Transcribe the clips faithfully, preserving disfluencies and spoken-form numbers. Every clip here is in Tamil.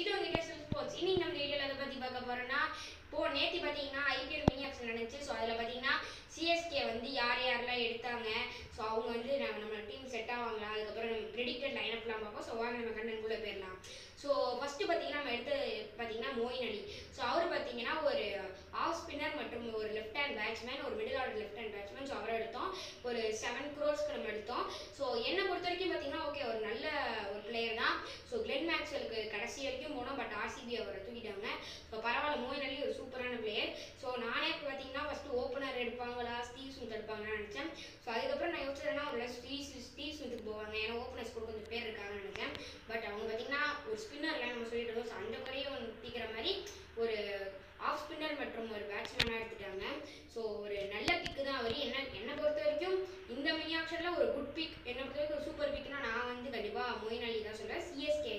இது உங்க கேஸ்டல் ஸ்போர்ட்ஸ். இன்னைக்கு நம்ம வீடியோல எதை பத்தி பார்க்க போறோம்னா, இப்போ நேத்தி பாத்தீங்கன்னா ஐபிஎல் மினி ஆக்ஷன் நடந்துச்சு. ஸோ அதில் பார்த்தீங்கன்னா சிஎஸ்கே வந்து யார் யாரெல்லாம் எடுத்தாங்க, ஸோ அவங்க வந்து நம்ம நம்ம டீம் செட் ஆவாங்களா, அதுக்கப்புறம் நம்ம ப்ரெடிக்டட் லைனப்லாம் பார்ப்போம். ஸோ வாங்க நம்ம கண்டென்ட்குள்ளே போயிடலாம். ஸோ ஃபர்ஸ்ட் பார்த்தீங்கன்னா நம்ம எடுத்து பார்த்தீங்கன்னா மோயின் அலி. ஸோ அவர் பார்த்தீங்கன்னா ஒரு ஆஃப் ஸ்பின்னர் மற்றும் ஒரு லெஃப்ட் ஹேண்ட் பேட்ஸ்மேன், ஒரு middle order left hand batsman. So அவரை எடுத்தோம். ஒரு செவன் க்ரோர்ஸ்க்கு நம்ம எடுத்தோம். ஸோ என்னை பொறுத்த வரைக்கும் பார்த்தீங்கன்னா ஓகே ஒரு நல்ல ஒரு பிளேயர் தான். ஸோ கிளென் மேக்ஸ்வெலுக்கு கடைசி வரைக்கும் போனோம், பட் ஆர்சிபி அவரை தூக்கிட்டாங்க. ஸோ பரவாயில்ல, மோயின் அலி ஒரு சூப்பரான பிளேயர். ஸோ நானே பார்த்தீங்கன்னா ஃபஸ்ட்டு ஓப்பனர் எடுப்பாங்களா, ஸ்டீவ் ஸ்மித் எடுப்பாங்கன்னு நினச்சேன். ஸோ அதுக்கப்புறம் நான் யோசிச்சேன்னா ஒரு ஸ்டீவ் ஸ்டீவ் ஸ்மித்துக்கு போவாங்க, ஏன்னா ஓப்பனர்ஸ் கூட கொஞ்சம் பேர் இருக்காங்கன்னு நினச்சேன். பட் அவங்க பார்த்தீங்கன்னா ஒரு ஸ்பின்னர்லாம் நம்ம சொல்லிட்டு இருக்கோம். ஸோ அந்த குறையும் தீக்கிற மாதிரி ஒரு ஆஃப் ஸ்பின்னர் மற்றும் ஒரு பேட்ஸ்மேனாக எடுத்துட்டாங்க. ஸோ ஒரு நல்ல பிக்கு தான் அவர். என்ன என்னை பொறுத்த வரைக்கும் இந்த மினி ஆக்ஷனில் ஒரு குட் பிக், என்னை பொறுத்த வரைக்கும் ஒரு சூப்பர் பிக்னா நான் வந்து கண்டிப்பாக மோயின் அலி தான் சொல்கிறேன், சிஎஸ்கே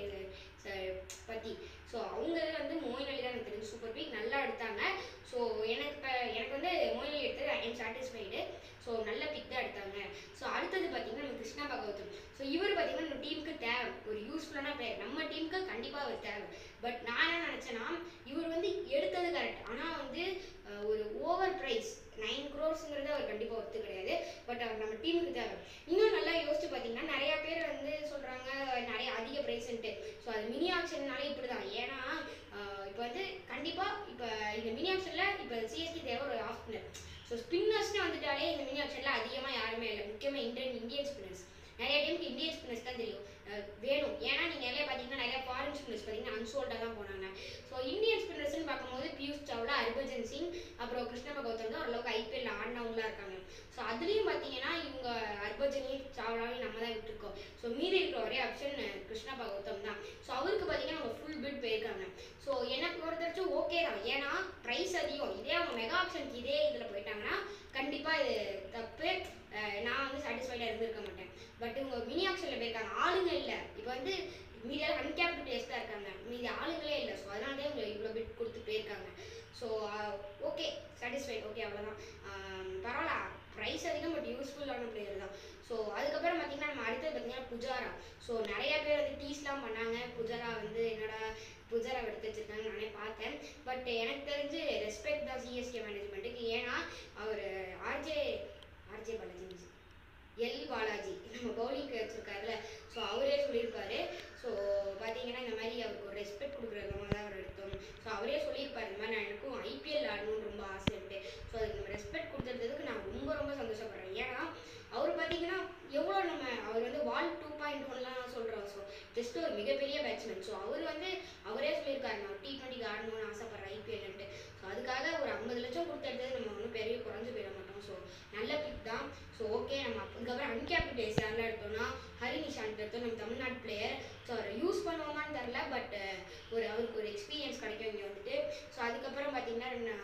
பற்றி. ஸோ அவங்க வந்து மோயின் அலி தான் எனக்கு தெரிஞ்சு சூப்பர் பிக், நல்லா எடுத்தாங்க. ஸோ எனக்கு இப்போ எனக்கு வந்து மோயின் அலி எடுத்தது ஐ எம் சாட்டிஸ்ஃபைடு. ஸோ நல்ல பிக் தான் எடுத்தாங்க. ஸோ அடுத்தது பார்த்தீங்கன்னா நம்ம கிருஷ்ணா பகவதம். ஸோ இவர் பார்த்தீங்கன்னா நம்ம டீமுக்கு தேவை, ஒரு யூஸ்ஃபுல்லான பிளேயர், நம்ம டீமுக்கு கண்டிப்பாக அவர் தேவை. பட் நான் என்ன நினச்சேன்னா இவர் வந்து எடுத்தது கரெக்ட், ஆனால் வந்து ஒரு ஓவர் ப்ரைஸ் நைன் க்ரோர்ஸுங்கிறது அவர் கண்டிப்பாக ஒத்து கிடையாது. பட் அவர் நம்ம டீமுக்கு தேவை. இன்னும் நல்லா யோசிச்சு பார்த்தீங்கன்னா நிறையா பேர் வந்து சொல்கிறாங்க நிறைய அதிக ப்ரைஸ்ன்ட்டு. ஸோ அது மினி ஆக்ஷன்னாலே இப்படி தான். ஏன்னா இப்போ வந்து கண்டிப்பாக இப்போ இந்த மினி ஆக்ஷனில் இப்போ சிஎஸ்கே தேவை ஒரு ஆஃப் ஸ்பின்னர். ஸோ ஸ்பின்னர்ஸ்னு வந்துட்டாலே இந்த மினி ஆக்ஷனில் அதிகமாக யாருமே இல்லை, முக்கியமாக இந்தியன் இந்தியன் ஸ்பின்னர்ஸ். நிறைய டைமுக்கு இந்தியன் ஸ்பின்னர்ஸ் தான் தெரியும் வேணும். ஏன்னா நீங்கள் நிறைய பார்த்தீங்கன்னா நிறைய ஃபாரின் ஸ்பின்னர்ஸ் பார்த்தீங்கன்னா அன்சோல்டாக தான் போனாங்க. ஸோ இந்தியன் ஸ்பின்னர்ஸ்ன்னு பார்க்கும்போது பியூஷ் சாவ்லா, ஹர்பஜன் சிங், அப்புறம் கிருஷ்ண பகவதம் தான் ஓரளவுக்கு ஐபிஎல் ஆடினவங்களாக இருக்காங்க. ஸோ அதுலேயும் பார்த்தீங்கன்னா இவங்க ஹர்பஜனையும் சாவ்லாவையும் நம்ம தான் விட்டுருக்கோம். ஸோ மீதி இருக்கிற ஒரே ஆப்ஷன் கிருஷ்ண பகவதம் தான். ஸோ அவருக்கு பார்த்தீங்கன்னா அவங்க ஃபுல் பிட் போயிருக்காங்க. ஸோ எனக்கு பொறுத்தவரைக்கும் ஓகே தான், ஏன்னா ப்ரைஸ் அதிகம். இதே அவங்க மெகா ஆப்ஷனுக்கு இதே இதில் போயிட்டாங்கன்னா கண்டிப்பாக இது தப்பு, நான் வந்து சாட்டிஸ்ஃபைடாக இருந்திருக்க மாட்டேன். பட் இவங்க மினி ஆக்ஷனில் போயிருக்காங்க, ஆளுங்க இல்லை. இப்போ வந்து மீதியெல்லாம் அன்கேப்டு பிளேயர்ஸ் தான் இருக்காங்க, மீதி ஆளுங்களே இல்லை. ஸோ அதனால தான் இவங்க இவ்வளோ பிட் கொடுத்து போயிருக்காங்க. ஸோ ஓகே சாட்டிஸ்ஃபைட், ஓகே அவ்வளோதான். பரவாயில்ல, ப்ரைஸ் அதிகம் பட் யூஸ்ஃபுல்லான பிளேயர் தான். ஸோ அதுக்கப்புறம் பார்த்தீங்கன்னா நம்ம அடுத்தது பார்த்தீங்கன்னா புஜாரா. ஸோ நிறைய பேர் வந்து டீஸ்லாம் பண்ணாங்க, புஜாரா வந்து என்னடா புஜாரா எடுத்து வச்சிருக்காங்க நானே பார்த்தேன். பட் எனக்கு தெரிஞ்சு ரெஸ்பெக்ட் தான் சிஎஸ்கே மேனேஜ்மெண்ட்டுக்கு. ஏன்னா அவர் RJ RJ Balaji L Balaji நம்ம பவுலிங்க்கு வச்சுருக்காருல, ஸோ அவரே சொல்லியிருப்பாரு. ஸோ பார்த்தீங்கன்னா இந்த மாதிரி அவருக்கு ஒரு ரெஸ்பெக்ட் கொடுக்குற விதமாக தான் அவர் எடுத்தோம். ஸோ அவரே சொல்லியிருப்பார் இந்த மாதிரி நான் எனக்கும் ஐபிஎல் ஆடணும்னு ரொம்ப ஆசைன்ட்டு. ஸோ அதுக்கு நம்ம ரெஸ்பெக்ட் கொடுத்துறதுக்கு நான் ரொம்ப ரொம்ப சந்தோஷப்படுறேன். ஏன்னா அவர் பார்த்தீங்கன்னா எவ்வளோ நம்ம அவர் வந்து வால் டூ பாயிண்ட் ஒன்லாம் சொல்கிறோம். ஸோ ஜஸ்ட் ஒரு மிகப்பெரிய பேட்ஸ்மேன். ஸோ அவர் வந்து அவரே சொல்லியிருக்காரு நான் டி ட்வெண்ட்டிக்கு ஆடணும்னு ஆசைப்பட்றேன் ஐபிஎல்ன்ட்டு. ஸோ அதுக்காக ஒரு ஐம்பது லட்சம் கொடுத்தெடுத்தது நம்ம ஒன்றும் பெரிய குறைஞ்சு போயிட மாட்டோம். ஸோ நல்ல பிக் தான். ஸோ ஓகே நம்ம அதுக்கப்புறம் அன்கேப்டு பிளேயர்ஸ் யாரெல்லாம் எடுத்தோம்னா ஹரி நிஷாந்த் எடுத்தோம், நம்ம தமிழ்நாட்டு பிளேயர். ஸோ அவரை யூஸ் பண்ணுவோமான்னு தெரில, பட் ஒரு அவருக்கு ஒரு எக்ஸ்பீரியன்ஸ் கிடைக்கும் இங்கே வந்துட்டு. ஸோ அதுக்கப்புறம் பார்த்தீங்கன்னா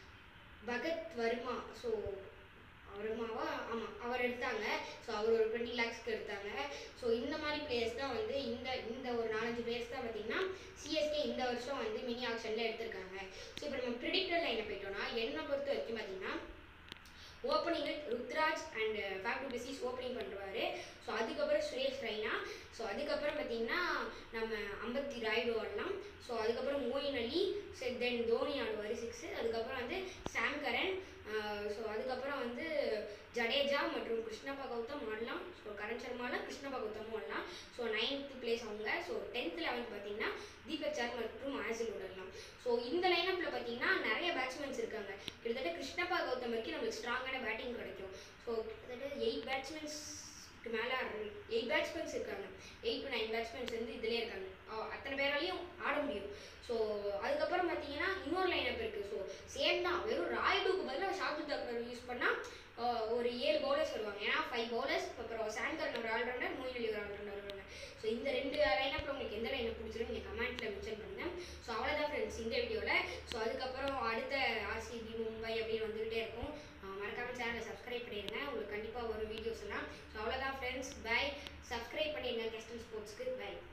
பகத் வர்மா. ஸோ வருமாவா ஆமாம் அவர் எடுத்தாங்க. ஸோ அவர் ஒரு டுவெண்ட்டி லேக்ஸ்க்கு எடுத்தாங்க. ஸோ இந்த மாதிரி பிளேயர்ஸ் தான் வந்து இந்த இந்த ஒரு நாலஞ்சு பிளேயர்ஸ் தான் பார்த்தீங்கன்னா சிஎஸ்கே இந்த வருஷம் வந்து மினி ஆக்ஷனில் எடுத்திருக்காங்க. ஸோ இப்போ நம்ம ப்ரிடிக்டட் லைனை போயிட்டோம்னா என்னை பொறுத்த வரைக்கும் பார்த்தீங்கன்னா opening Ruturaj and Faf du Plessis opening பண்ணுவார். ஸோ அதுக்கப்புறம் சுரேஷ் ரெய்னா. ஸோ அதுக்கப்புறம் பார்த்தீங்கன்னா நம்ம அம்பத்தி ராய்டு ஆடலாம். ஸோ அதுக்கப்புறம் மோயின் அலி, தென் தோனி ஆடுவார் சிக்ஸு. அதுக்கப்புறம் வந்து சாம் கரன். ஸோ அதுக்கப்புறம் வந்து ஜடேஜா மற்றும் கிருஷ்ண பகவதம் ஆடலாம். ஸோ கரண் சர்மாவில் கிருஷ்ண பகவதமும் ஆடலாம். ஸோ நைன்த்து பிளேஸ் அவங்க. ஸோ டென்த் லெவன்த் பார்த்தீங்கன்னா தீபக் சர் மற்றும் ஆசில் விடலாம். ஸோ இந்த லைனப்பில் பார்த்தீங்கன்னா நிறைய பேட்ஸ்மேன்ஸ் இருக்காங்க. கிட்டத்தட்ட கிருஷ்ண பகவதம் வரைக்கும் நம்மளுக்கு ஸ்ட்ராங்கான பேட்டிங் கிடைக்கும். ஸோ கிட்டத்தட்ட எயிட் பேட்ஸ்மேன்ஸ்க்கு மேலே எயிட் பேட்ஸ்மேன்ஸ் இருக்காங்க. எயிட் டு நைன் பேட்ஸ்மேன்ஸ் வந்து இதிலே இருக்காங்க. அத்தனை பேராலையும் ஆட முடியும். ஸோ அதுக்கப்புறம் பார்த்தீங்கன்னா இன்னொரு லைனப் இருக்குது. ஸோ சேம் தான், வெறும் ராய்டுக்கு பதிலாக ஷார்துல் தாக்கூர் யூஸ் பண்ணால் ஒரு ஏழு பவுலர்ஸ் வருவாங்க. ஏன்னா ஃபைவ் பவுலர்ஸ், அப்புறம் சாங்கர் ஒரு ஆல்ரவுண்டர், மோயின் அலி ஒரு ஆல்ரவுண்டர் வருவாங்க. ஸோ இந்த ரெண்டு லைனப்பில் உங்களுக்கு எந்த லைனை பிடிச்சிரும் நீங்கள் கமெண்ட்டில் மென்ஷன் பண்ணுங்கள். ஸோ அவ்வளோதான் ஃப்ரெண்ட்ஸ் இந்த வீடியோவில். ஸோ அதுக்கப்புறம் அடுத்த ஆர்சிபி மும்பை அப்படின்னு வந்துக்கிட்டே இருக்கும். மறக்காமல் சேனலை சப்ஸ்கிரைப் பண்ணிடுங்க, உங்களுக்கு கண்டிப்பாக வரும் வீடியோஸ் எல்லாம். ஸோ அவ்வளோதான் ஃப்ரெண்ட்ஸ், பை. சப்ஸ்கிரைப் பண்ணிடுங்க கேஸ்டல் ஸ்போர்ட்ஸ்க்கு. பை.